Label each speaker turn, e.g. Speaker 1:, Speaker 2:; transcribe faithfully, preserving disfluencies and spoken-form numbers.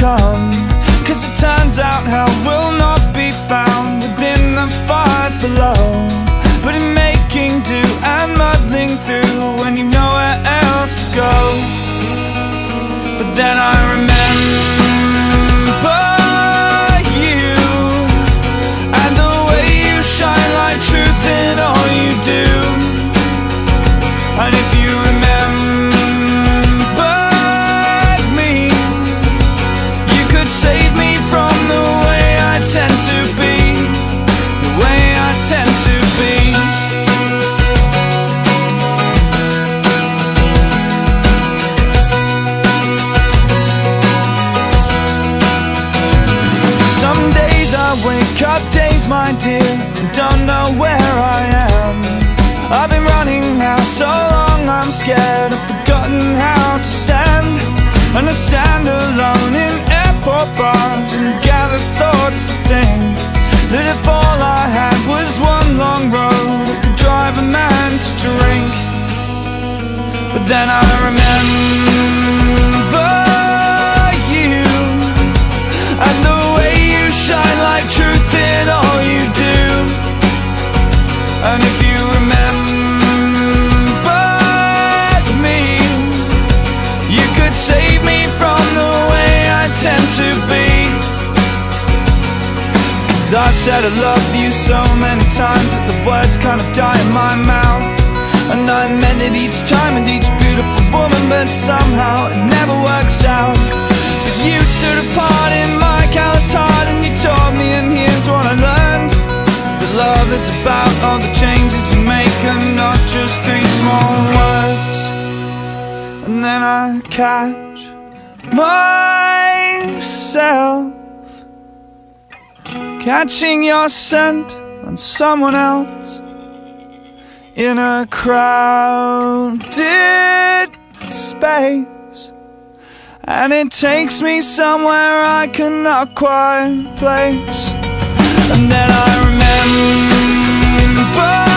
Speaker 1: come, 'cause it turns out hell will not be found within the fires below, but in making do and muddling through when you've nowhere else to go. But then I remember you and the way you shine like truth in all you do. And if you remember me, you could save me from the way I tend to be, the way I tend to be. Some days I wake up days, my dear, and don't know where I am. I've been running now so long I'm scared, I've forgotten how to stand. And I stand alone in airport bars and gather thoughts to think that if all I had was one long road, it could drive a man to drink. But then I remember you and the way you shine like truth in all you do. And if you remember me, you could save me from the way I tend to be. 'Cause I've said I love you so many times that the words kind of die in my mouth, and I meant it each time with each beautiful woman, but somehow it never works out. But you stood apart in my calloused heart and you taught me, and here's what I learned: that love is about all the changes you make and not just three small words. And then I catch myself catching your scent on someone else in a crowded space, and it takes me somewhere I cannot quite place. And then I remember